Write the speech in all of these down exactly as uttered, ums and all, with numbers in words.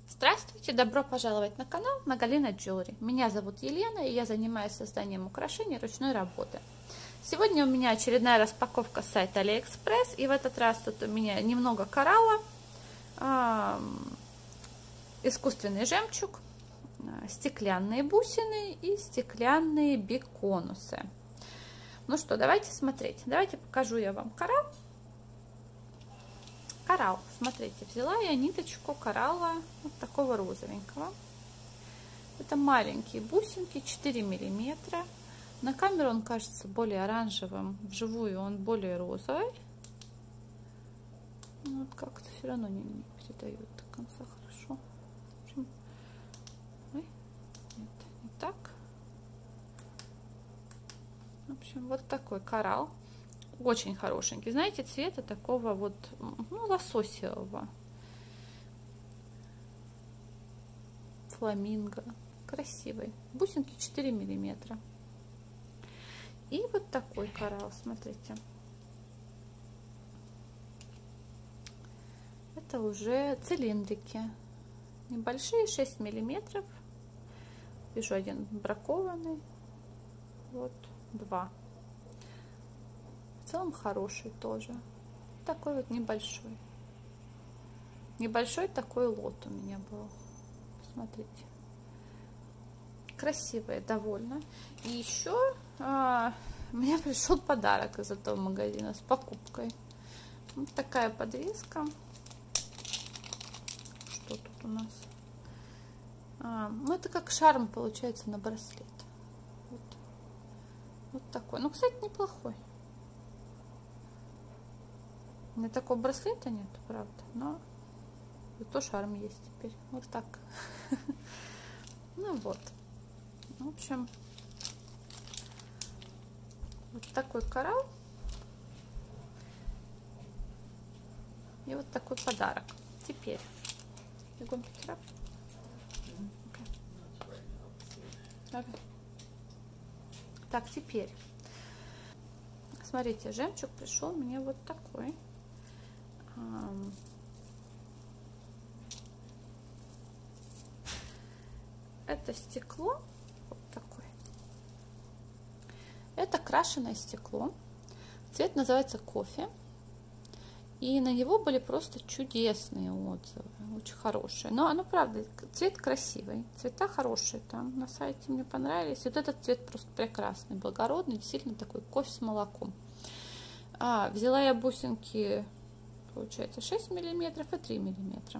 Здравствуйте, добро пожаловать на канал Нагалина Джуэлри. Меня зовут Елена, и я занимаюсь созданием украшений ручной работы. Сегодня у меня очередная распаковка с сайта Алиэкспресс, и в этот раз тут у меня немного коралла, э, искусственный жемчуг, э, стеклянные бусины и стеклянные биконусы. Ну что, давайте смотреть. Давайте покажу я вам коралл. Коралл, смотрите, взяла я ниточку коралла вот такого розовенького. Это маленькие бусинки, четыре миллиметра. На камеру он кажется более оранжевым, вживую он более розовый. Вот как-то все равно не, не передает до конца хорошо. В общем, ой, нет, не так. В общем, вот такой коралл. Очень хорошенький. Знаете, цвета такого вот, ну, лососевого. Фламинго. Красивый. Бусинки четыре миллиметра. И вот такой коралл, смотрите. Это уже цилиндрики. Небольшие, шесть миллиметров. Вижу один бракованный. Вот два. В целом хороший тоже. Такой вот небольшой. Небольшой такой лот у меня был. Посмотрите. Красивые довольно. И еще а, мне пришел подарок из этого магазина с покупкой. Вот такая подвеска. Что тут у нас? А, ну это как шарм получается на браслет. Вот, вот такой. Ну, кстати, неплохой. У меня такого браслета нет, правда, но зато шарм есть теперь. Вот так. Ну вот. В общем, вот такой коралл. И вот такой подарок. Теперь. Бегом, Петра. Так, теперь. Смотрите, жемчуг пришел мне вот такой. Это стекло вот такое. Это крашеное стекло. Цвет называется кофе. И на него были просто чудесные отзывы. Очень хорошие. Но оно, правда, цвет красивый. Цвета хорошие там на сайте мне понравились. Вот этот цвет просто прекрасный, благородный. Действительно такой кофе с молоком. А, взяла я бусинки, получается, шесть миллиметров и три миллиметра.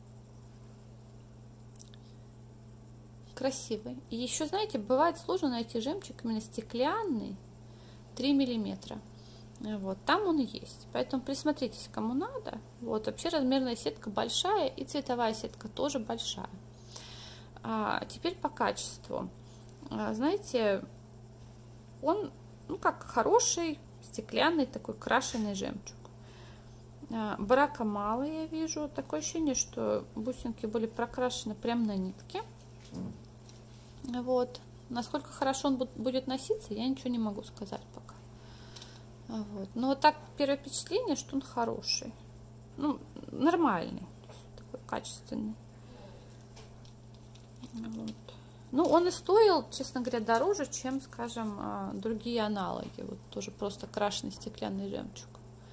Красивый. И еще, знаете, бывает сложно найти жемчуг именно стеклянный три миллиметра. Вот, там он есть. Поэтому присмотритесь, кому надо. Вот, вообще размерная сетка большая и цветовая сетка тоже большая. А теперь по качеству. А, знаете, он, ну, как хороший стеклянный такой крашеный жемчуг. Брака мало, я вижу. Такое ощущение, что бусинки были прокрашены прямо на нитке. Вот. Насколько хорошо он будет носиться, я ничего не могу сказать пока. Вот. Но вот так первое впечатление, что он хороший. Ну, нормальный. Такой качественный. Вот. Ну, он и стоил, честно говоря, дороже, чем, скажем, другие аналоги. Вот тоже просто крашеный стеклянный жемчуг.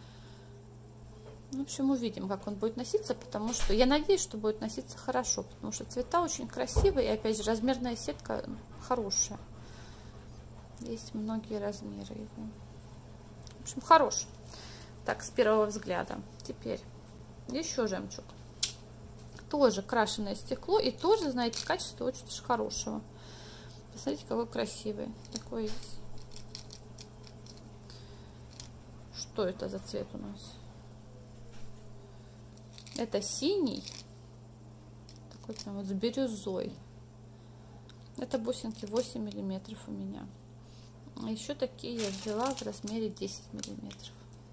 В общем, увидим, как он будет носиться, потому что я надеюсь, что будет носиться хорошо, потому что цвета очень красивые, и опять же размерная сетка хорошая. Есть многие размеры его. В общем, хорош. Так, с первого взгляда. Теперь еще жемчуг. Тоже крашеное стекло, и тоже, знаете, качество очень хорошего. Посмотрите, какой красивый. Такой есть. Что это за цвет у нас? Это синий, такой прям вот с бирюзой. Это бусинки восемь миллиметров у меня. А еще такие я взяла в размере десять миллиметров.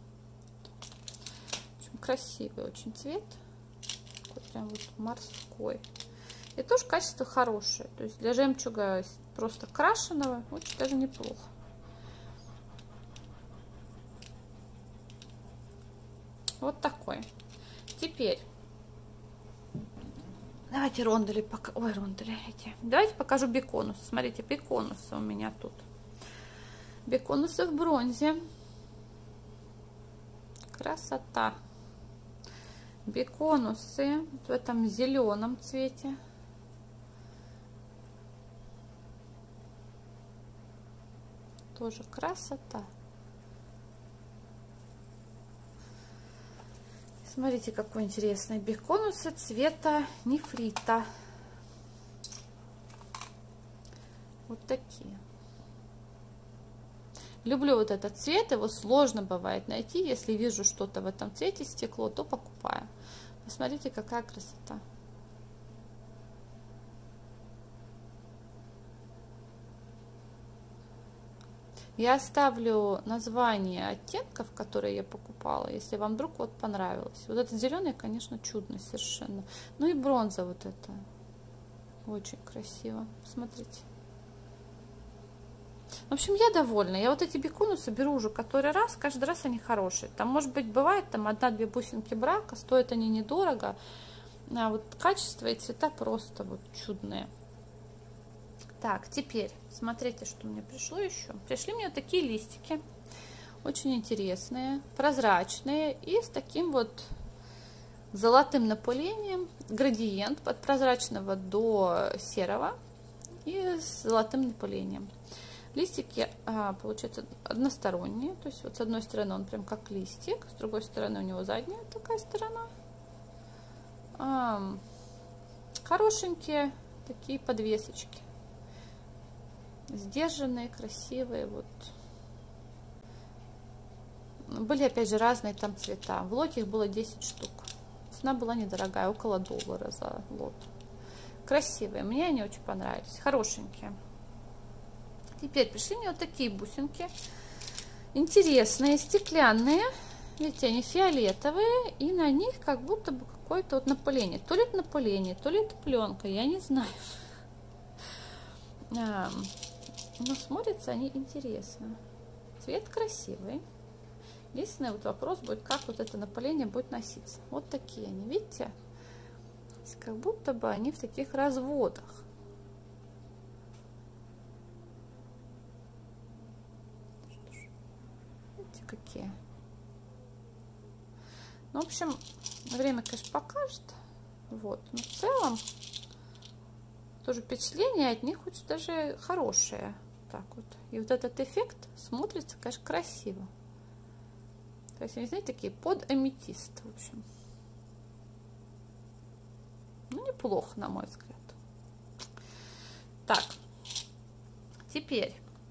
В общем, красивый очень цвет. Такой прям вот морской. И тоже качество хорошее. То есть для жемчуга просто крашеного очень даже неплохо. Вот такой. Теперь Давайте рондели пока. Ой, рондели эти. Давайте покажу беконус. Смотрите, беконусы у меня тут. Беконусы в бронзе. Красота. Беконусы в этом зеленом цвете. Тоже красота. Смотрите, какой интересный беконусы цвета нефрита. Вот такие. Люблю вот этот цвет, его сложно бывает найти. Если вижу что-то в этом цвете стекло, то покупаю. Посмотрите, какая красота. Я оставлю название оттенков, которые я покупала, если вам вдруг вот понравилось. Вот этот зеленый, конечно, чудный совершенно. Ну и бронза вот эта. Очень красиво. Посмотрите. В общем, я довольна. Я вот эти беконусы беру уже который раз. Каждый раз они хорошие. Там, может быть, бывает там одна-две бусинки брака. Стоят они недорого. А вот качество и цвета просто вот чудные. Так, теперь смотрите, что мне пришло еще. Пришли мне вот такие листики, очень интересные, прозрачные и с таким вот золотым напылением, градиент от прозрачного до серого и с золотым напылением. Листики, а, получается, односторонние, то есть вот с одной стороны он прям как листик, с другой стороны у него задняя такая сторона. А, хорошенькие такие подвесочки. Сдержанные, красивые, вот. Были, опять же, разные там цвета. В лоте их было десять штук. Цена была недорогая, около доллара за лот. Красивые, мне они очень понравились, хорошенькие. Теперь пришли мне вот такие бусинки. Интересные, стеклянные. Видите, они фиолетовые, и на них как будто бы какое-то вот напыление. То ли это напыление, то ли это пленка, я не знаю. Но смотрятся они интересно. Цвет красивый. Единственный вот вопрос будет, как вот это напыление будет носиться. Вот такие они, видите? Как будто бы они в таких разводах. Видите, какие? Ну, в общем, время, конечно, покажет. Вот. Но в целом тоже впечатление от них очень даже хорошее. Так вот. И вот этот эффект смотрится, конечно, красиво. То есть, они, знаете, такие под аметист, в общем. Ну, неплохо, на мой взгляд. Так. Теперь.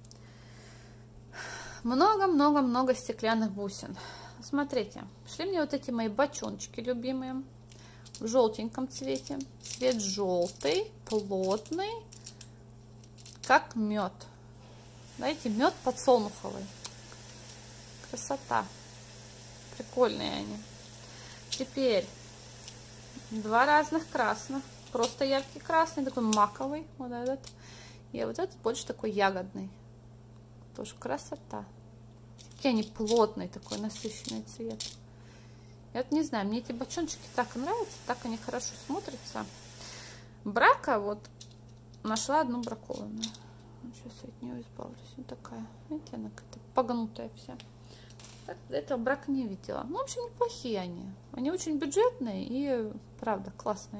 Много-много-много стеклянных бусин. Смотрите. Шли мне вот эти мои бочоночки любимые. В желтеньком цвете. Цвет желтый, плотный, как мед. Знаете, мед подсолнуховый. Красота. Прикольные они. Теперь два разных красных. Просто яркий красный, такой маковый. Вот этот. И вот этот больше такой ягодный. Тоже красота. Какие они плотные, такой насыщенный цвет. Я вот не знаю, мне эти бочончики так нравятся, так они хорошо смотрятся. Брака вот нашла одну бракованную. Сейчас я от нее избавлюсь. Вот такая. Видите, она как-то погнутая вся. Так, до этого брака не видела. Ну, в общем, неплохие они. Они очень бюджетные и, правда, классные.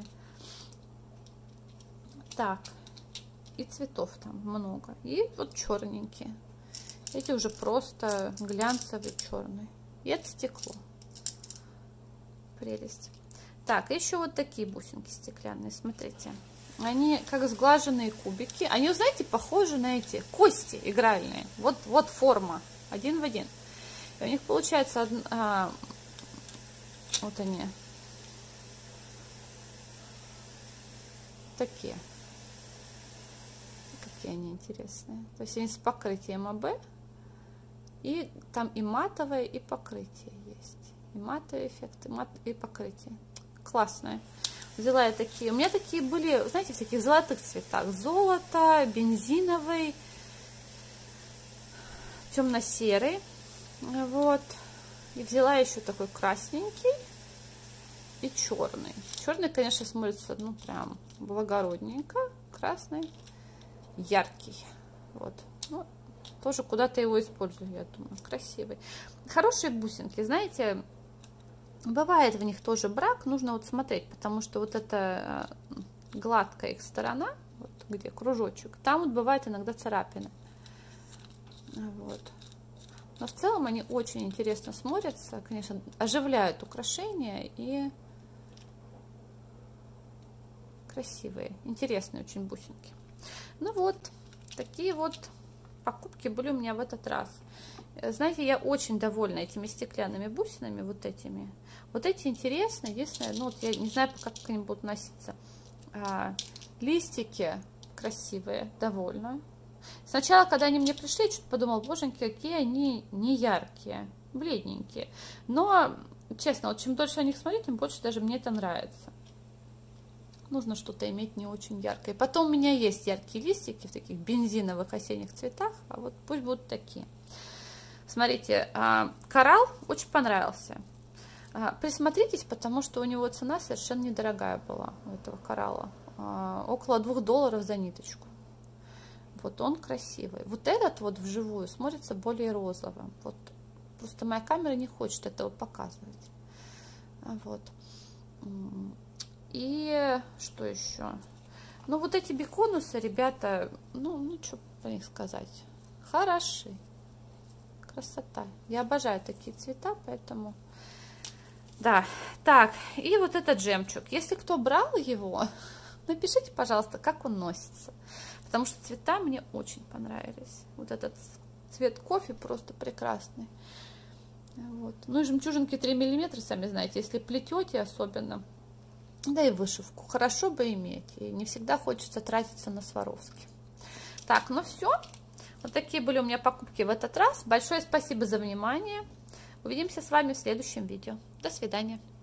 Так. И цветов там много. И вот черненькие. Эти уже просто глянцевый черный. И это стекло. Прелесть. Так, еще вот такие бусинки стеклянные. Смотрите. Они как сглаженные кубики. Они, знаете, похожи на эти кости игральные. Вот, вот форма. Один в один. И у них получается... А, вот они. Такие. Какие они интересные. То есть они с покрытием АБ. И там и матовое, и покрытие есть. И матовый эффект, и, мат, и покрытие. Классное. Взяла я такие. У меня такие были, знаете, в таких золотых цветах. Золото, бензиновый, темно-серый. Вот. И взяла еще такой красненький. и черный. Черный, конечно, смотрится, ну, прям благородненько. Красный, яркий. Вот. Ну, тоже куда-то его использую, я думаю. Красивый. Хорошие бусинки, знаете, бывает в них тоже брак. Нужно вот смотреть, потому что вот эта гладкая их сторона, вот где кружочек, там вот бывает иногда царапины. Вот. Но в целом они очень интересно смотрятся, конечно, оживляют украшения и красивые, интересные очень бусинки. Ну вот, такие вот покупки были у меня в этот раз. Знаете, я очень довольна этими стеклянными бусинами, вот этими. Вот эти интересные, единственное, ну вот я не знаю, как к ним будут носиться. А, листики красивые, довольна. Сначала, когда они мне пришли, я что-то подумала, боженьки, какие они не яркие, бледненькие. Но, честно, вот чем дольше о них смотреть, тем больше даже мне это нравится. Нужно что-то иметь не очень яркое. Потом у меня есть яркие листики в таких бензиновых осенних цветах, а вот пусть будут такие. Смотрите, коралл очень понравился. Присмотритесь, потому что у него цена совершенно недорогая была, у этого коралла. Около двух долларов за ниточку. Вот он красивый. Вот этот вот вживую смотрится более розовым. Вот просто моя камера не хочет этого показывать. Вот. И что еще? Ну, вот эти беконусы, ребята, ну, ну что по них сказать, хороши. Красота. Я обожаю такие цвета, поэтому... Да, так, и вот этот жемчуг. Если кто брал его, напишите, пожалуйста, как он носится. Потому что цвета мне очень понравились. Вот этот цвет кофе просто прекрасный. Вот. Ну и жемчужинки три миллиметра, сами знаете, если плетете особенно, да и вышивку, хорошо бы иметь. И не всегда хочется тратиться на Сваровски. Так, ну все. Вот такие были у меня покупки в этот раз. Большое спасибо за внимание. Увидимся с вами в следующем видео. До свидания.